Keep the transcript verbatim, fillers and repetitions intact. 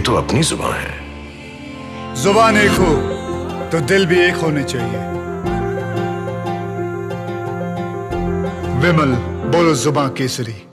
तो अपनी जुबान है। जुबान एक हो तो दिल भी एक होने चाहिए। विमल, बोलो जुबान केसरी।